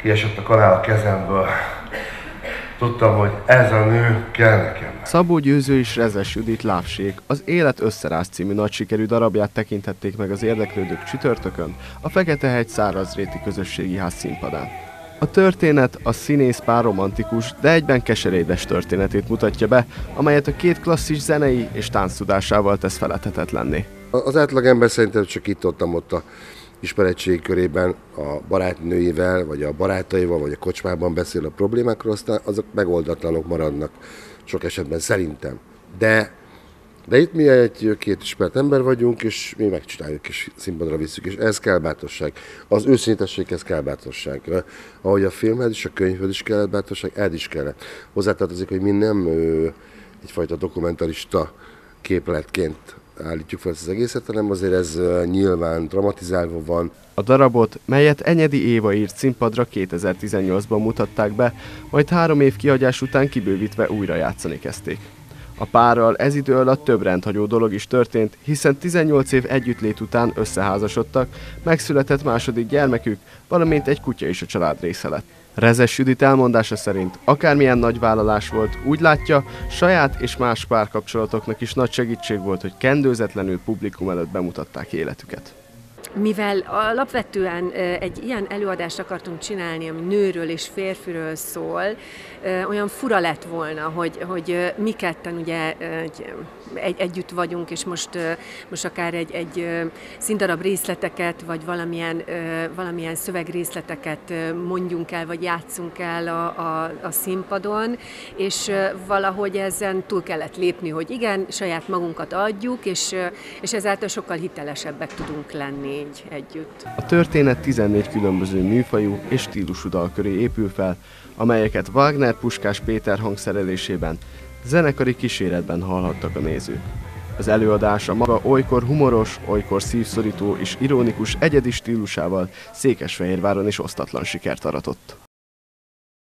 kiesett a kanál a kezemből. Tudtam, hogy ez a nő kell nekem. Szabó Győző és Rezes Judit Lávsék az Élet összeráz című nagy sikerű darabját tekinthették meg az érdeklődők csütörtökön a Feketehegy Szárazréti Közösségi Ház színpadán. A történet a színészpár romantikus, de egyben keserédes történetét mutatja be, amelyet a két klasszis zenei és tánctudásával tesz feledhetetlenné. Az átlagember szerintem csak ott a ismeretségi körében a barátnőjével, vagy a barátaival, vagy a kocsmában beszél a problémákról, aztán azok megoldatlanok maradnak sok esetben szerintem. De itt mi két ismert ember vagyunk, és mi megcsináljuk, és színpadra visszük, és ez kell bátorság. Az őszintességhez kell bátorság. Ahogy a filmhez is, a könyvhöz is kellett bátorság, ez is kellett. Hozzátartozik, hogy mi nem egyfajta dokumentarista képletként állítjuk fel az egészet, hanem azért ez nyilván dramatizálva van. A darabot, melyet Enyedi Éva írt színpadra 2018-ban mutatták be, majd 3 év kihagyás után kibővítve újra játszani kezdték. A párral ez idő alatt több rendhagyó dolog is történt, hiszen 18 év együttlét után összeházasodtak, megszületett második gyermekük, valamint egy kutya is a család része lett. Rezes Judit elmondása szerint akármilyen nagy vállalás volt, úgy látja, saját és más párkapcsolatoknak is nagy segítség volt, hogy kendőzetlenül publikum előtt bemutatták életüket. Mivel alapvetően egy ilyen előadást akartunk csinálni, ami nőről és férfiről szól, olyan fura lett volna, hogy mi ketten ugye együtt vagyunk, és most akár egy színdarab részleteket, vagy valamilyen szövegrészleteket mondjunk el, vagy játszunk el a színpadon, és valahogy ezen túl kellett lépni, hogy igen, saját magunkat adjuk, és ezáltal sokkal hitelesebbek tudunk lenni együtt. A történet 14 különböző műfajú és stílusú dal köré épül fel, amelyeket Wagner Puskás Péter hangszerelésében, zenekari kíséretben hallhattak a nézők. Az előadás a maga olykor humoros, olykor szívszorító és ironikus egyedi stílusával Székesfehérváron is osztatlan sikert aratott.